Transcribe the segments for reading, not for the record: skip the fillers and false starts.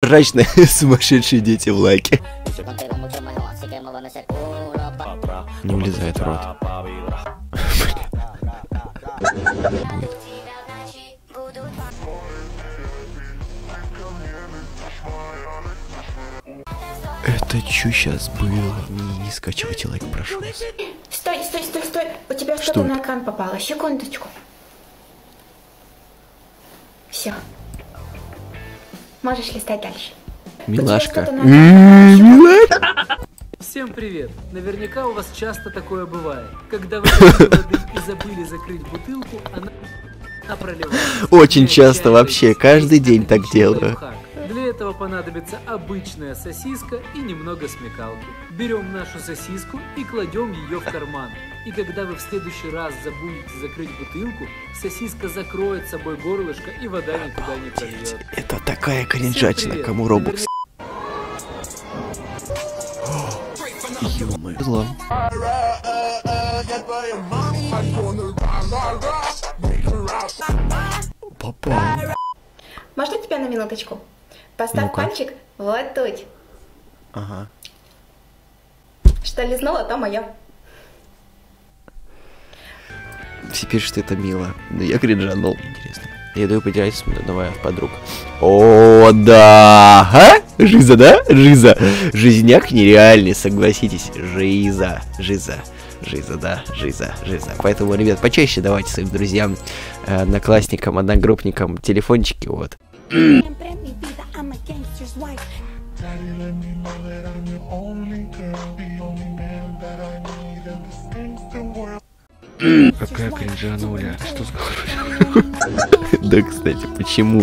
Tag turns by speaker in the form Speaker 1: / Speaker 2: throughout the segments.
Speaker 1: прозрачные сумасшедшие дети в лайке. Не влезает в рот. Это чё сейчас было? Не скачивайте лайк, прошу вас.
Speaker 2: Стой! У тебя что-то на экран попало. Секундочку. Все. Можешь листать дальше.
Speaker 1: Милашка.
Speaker 3: Всем привет! Наверняка у вас часто такое бывает. Когда вы выпили воды и забыли закрыть бутылку, она проливается.
Speaker 1: Очень часто вообще, каждый день так делаю.
Speaker 3: Для этого понадобится обычная сосиска и немного смекалки. Берем нашу сосиску и кладем ее в карман. И когда вы в следующий раз забудете закрыть бутылку, сосиска закроет собой горлышко и вода никуда не пойдет.
Speaker 1: Это такая кринжатина, кому Робокс. Ё-моё. Зло. Попал.
Speaker 2: Можно тебя на минуточку? Поставь пальчик вот тут.
Speaker 1: Ага.
Speaker 2: Что лизнула, то мое.
Speaker 1: Все пишут, что это мило. Но я кринжанул. Интересно. Я иду потерять с новая подруг. О, да! А? Жиза, да? Жиза. Жизняк нереальный, согласитесь. Жиза. Да, жиза. Поэтому, ребят, почаще давайте своим друзьям, одноклассникам, одногруппникам телефончики, вот. Какая кринжануля. Что с головой? Да, кстати, почему?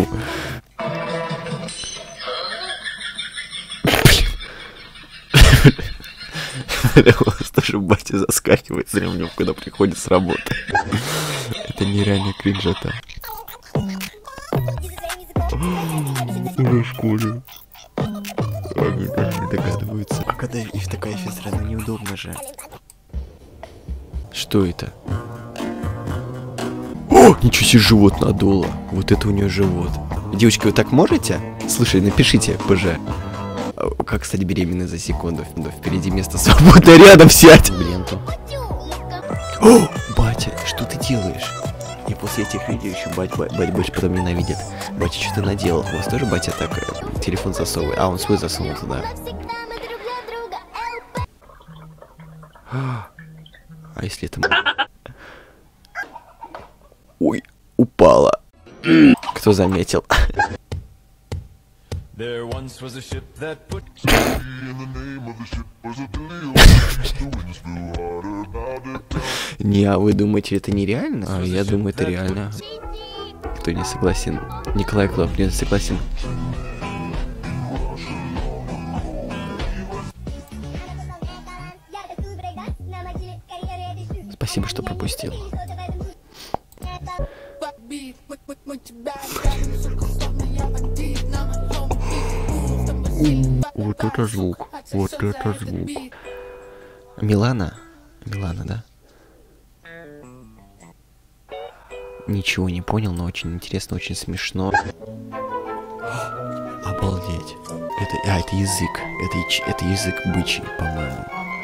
Speaker 1: У вас тоже батя заскакивает с ремнем, когда приходит с работы. Это нереально кринжата. Уже в школе. Они даже не догадываются. А когда их такая физра, ну неудобно же. Что это? О, ничего себе, живот надуло. Вот это у нее живот. Девочки, вы так можете? Слушай, напишите, ПЖ. Как стать беременной за секунду? Впереди место свободное, рядом сядь. Ленту. О, батя, что ты делаешь? И после этих видео еще батя больше потом ненавидит. Батя, что ты наделал? У вас тоже батя так телефон засовывает? А, он свой засунул туда. А если это... Ой, упала. Кто заметил? Не, а вы думаете, это нереально? А я думаю, это реально. Кто не согласен? Николай Клоп не согласен. Спасибо, что пропустил. Вот это звук. Вот это звук. Милана? Милана, да? Ничего не понял, но очень интересно, очень смешно. Обалдеть. Это язык. Это язык бычий, по-моему.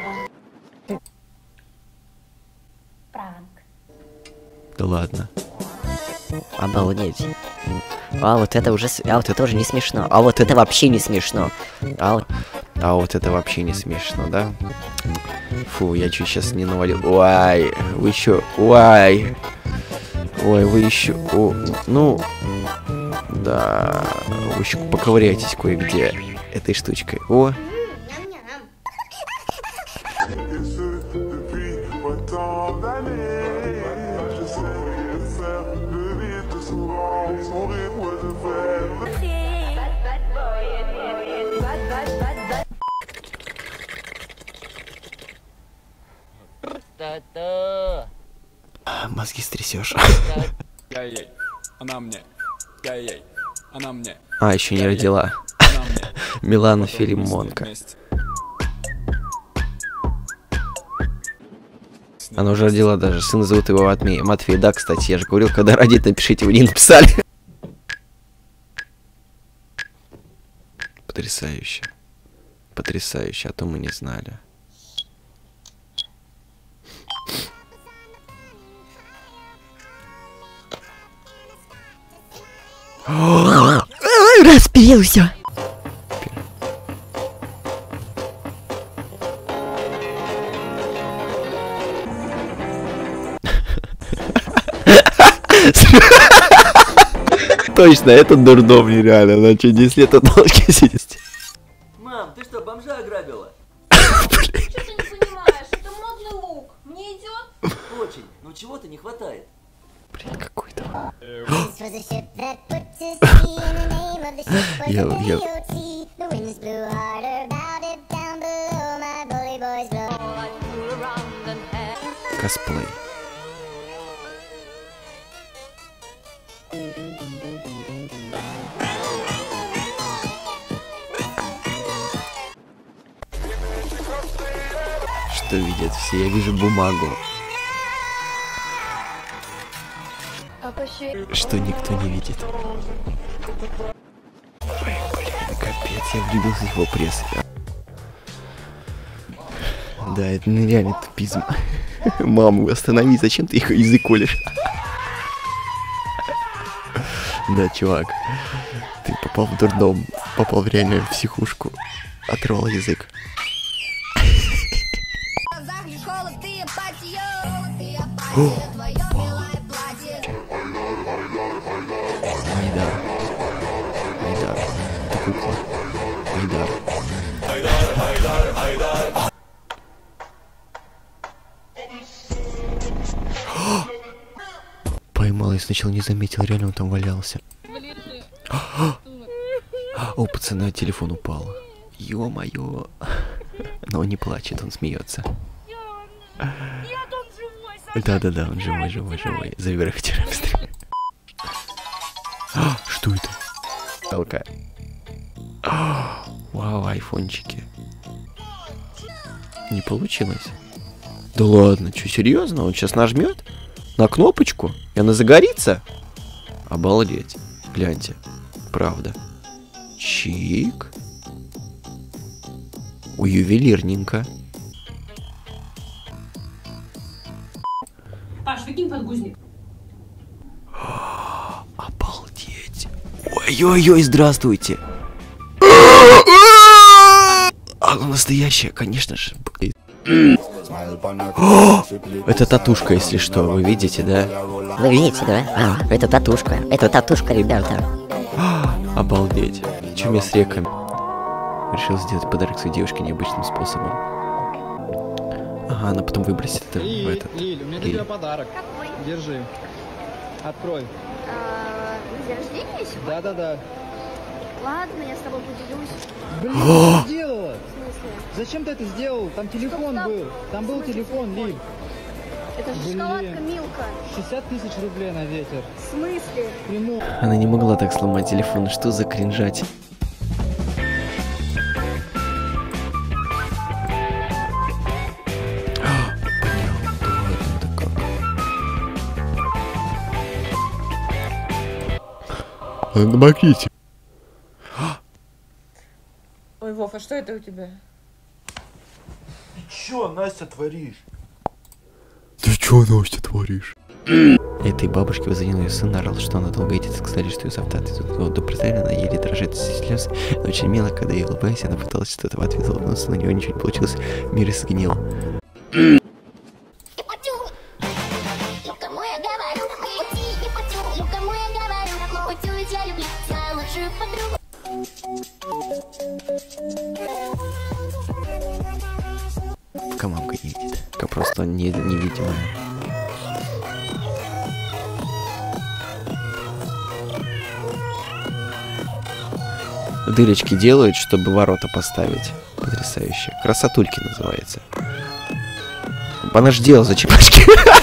Speaker 1: Да ладно.
Speaker 4: Обалдеть. А вот это уже... А вот это уже не смешно. А вот это вообще не смешно. А
Speaker 1: вот это вообще не смешно, да? Фу, я чуть сейчас не навалил. Ой, вы еще... Ой, вы еще... Ну... Да... Вы еще поковыряйтесь кое-где этой штучкой. О! Мозги стрясешь.
Speaker 5: Она мне. Она мне.
Speaker 1: А, еще не родила. Милана Филимонка. Она уже родила даже. Сына зовут его Матвей. Да, кстати, я же говорил, когда родит, напишите, вы не написали. Потрясающе. Потрясающе, а то мы не знали.
Speaker 4: Распился.
Speaker 1: Точно, это дурдом нереально. На что 10 лет от ножки сидеть.
Speaker 6: Мам, ты что, бомжа ограбила?
Speaker 7: Что ты не понимаешь? Это модный лук. Мне идет?
Speaker 6: Очень. Но чего-то не хватает.
Speaker 1: Блин, какой-то. Косплей. Что видят все? Я вижу бумагу. Что никто не видит. Ой, блин, капец, я влюбился в его пресс. Да, это нереальный тупизм. Маму, останови, зачем ты их язык колешь? Да, чувак, ты попал в дурдом, попал в реальную психушку, оторвал язык. Айдар. Айдар. Это кукла. Айдар. Поймал, я сначала не заметил, реально он там валялся. О, пацана, телефон упал. Ё-моё. Но он не плачет, он смеется. Да-да-да, он живой. Забирай вчера быстрее. Что это? ЛК. Вау, айфончики. Не получилось. Да ладно, что, серьезно? Он сейчас нажмет на кнопочку, и она загорится? Обалдеть. Гляньте. Правда. Чик. У ювелирненько.
Speaker 8: Паш, выкинь подгузник.
Speaker 1: Обалдеть. Ой-ой-ой, здравствуйте. Оно настоящее, конечно же. Это татушка, если что, вы видите, да?
Speaker 4: Вы видите, да? Это татушка. Это татушка, ребята.
Speaker 1: Обалдеть. Чем я с реками? Решил сделать подарок своей девушке необычным способом. Ага, она потом выбросит это в этот.
Speaker 9: Лиль, у меня для тебя подарок.
Speaker 2: Какой?
Speaker 9: Держи. Открой.
Speaker 2: На день рождения сегодня?
Speaker 9: Да-да-да.
Speaker 2: Ладно, я с тобой поделюсь.
Speaker 9: Блин, что ты сделала?
Speaker 2: В смысле?
Speaker 9: Зачем ты это сделал? Там телефон
Speaker 2: там?
Speaker 9: был. Там был
Speaker 2: В смысле
Speaker 9: телефон,
Speaker 2: телефон?
Speaker 9: Лиль.
Speaker 2: Это же
Speaker 9: Блин.
Speaker 2: шоколадка Милка.
Speaker 9: 60 тысяч рублей на ветер.
Speaker 2: В смысле?
Speaker 9: Приму.
Speaker 1: Она не могла так сломать телефон. Что за кринжать? Помогите.
Speaker 8: Ой, Вов, а что это у тебя?
Speaker 10: Чё, Настя, творишь?
Speaker 1: Ты чё, Настя, творишь? Этой бабушке позвонил ее сын, орал, что она долго едет, сказали, что ее завтра отвезут. Вот, до представления, она еле дрожит из слез, но очень мило, когда ей улыбаясь, она пыталась что-то в ответ улыбнуться, но у него ничего не получилось, мир сгнил. Мамка не видит, просто невидимая. Дырочки делают, чтобы ворота поставить. Потрясающе. Красотульки называется. Она ж делала за чепачки.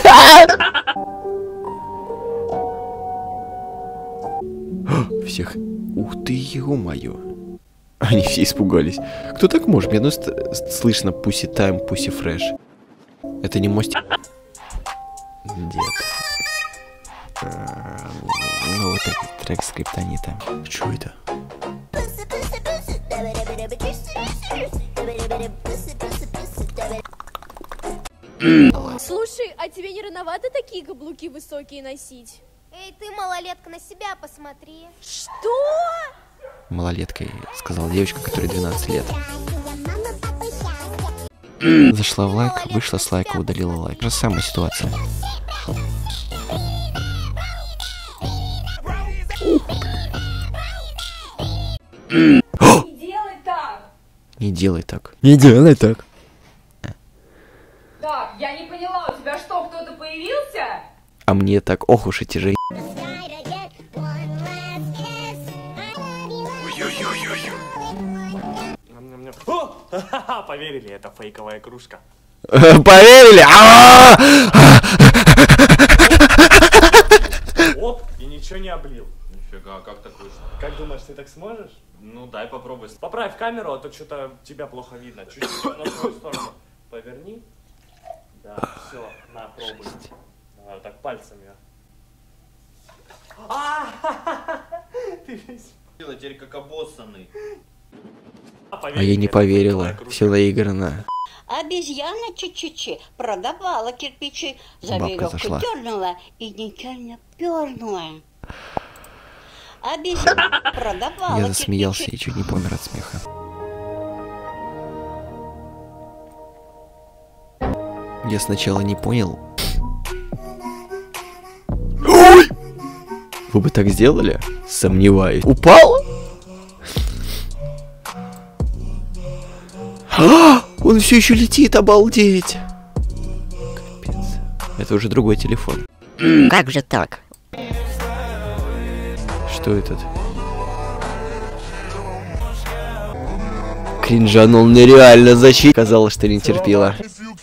Speaker 1: Всех. Ух ты, ё-моё. Они все испугались. Кто так может? Мне одно слышно Pussy Time, Pussy Fresh. Это не мостик? Дед. Ну вот этот трек скриптонита. Что это?
Speaker 7: Слушай, а тебе не рановато такие каблуки высокие носить?
Speaker 2: Эй, ты, малолетка, на себя посмотри.
Speaker 7: Что?
Speaker 1: Малолеткой, сказала девочка, которой 12 лет. Зашла в лайк, вышла с лайка, удалила лайк. Та же самая ситуация.
Speaker 7: Не делай так!
Speaker 1: Не делай так. Не делай так.
Speaker 7: Так, я не поняла, у тебя что, кто-то появился?
Speaker 1: А мне так, ох уж эти же.
Speaker 10: О! Поверили, это фейковая кружка.
Speaker 1: Поверили?
Speaker 10: Оп, и ничего не облил.
Speaker 5: Нифига, как так вышло?
Speaker 10: Как думаешь, ты так сможешь?
Speaker 5: Ну дай попробуй.
Speaker 10: Поправь камеру, а то что-то тебя плохо видно. Чуть-чуть на свою сторону поверни. Да, все, на, пробуй. Давай, вот так пальцами. Ты весь...
Speaker 5: Теперь как обоссанный.
Speaker 1: А я не поверила. Все наиграно.
Speaker 11: Обезьяна Чи-Чи-Чи продавала кирпичи, за веревку дернула и нечаянно пернула. Обезьяна продавала
Speaker 1: Я засмеялся и чуть не помер от смеха. Я сначала не понял. Ой! Вы бы так сделали? Сомневаюсь. Упал? Он все еще летит, обалдеть. Капец. Это уже другой телефон.
Speaker 4: Как же так?
Speaker 1: Что этот? Кринжанул нереально, защит. Казалось, что не терпела.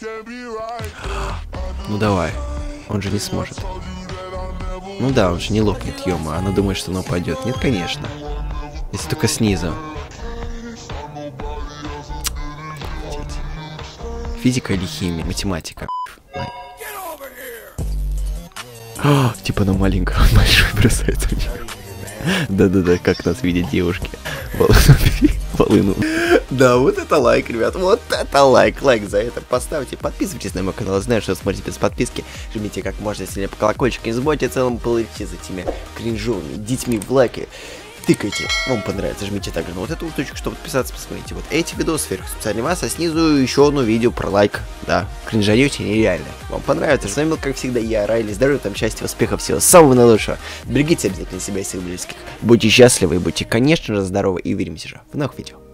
Speaker 1: Ну давай. Он же не сможет. Ну да, он же не лопнет, ёма. Она думает, что он упадет. Нет, конечно. Если только снизу. Физика или химия? Математика. Типа она маленькая, он большой бросается в нее. Да-да-да, как нас видят девушки. Волыну. Да, вот это лайк, ребят, вот это лайк. Лайк за это поставьте, подписывайтесь на мой канал. Знаю, что смотрите без подписки. Жмите как можно сильнее по колокольчику. Не забывайте в целом плыть за теми кринжовыми детьми в лайки. Тыкайте, вам понравится, жмите также на вот эту точку, чтобы подписаться, посмотрите вот эти видосы сверху специально вас, а снизу еще одно видео про лайк, да, кринжанете нереально, вам понравится, с вами был, как всегда, я, Райли, здоровья, там, счастья, успехов, всего самого наилучшего, берегите обязательно себя и своих близких, будьте счастливы и будьте, конечно же, здоровы, и увидимся же в новых видео.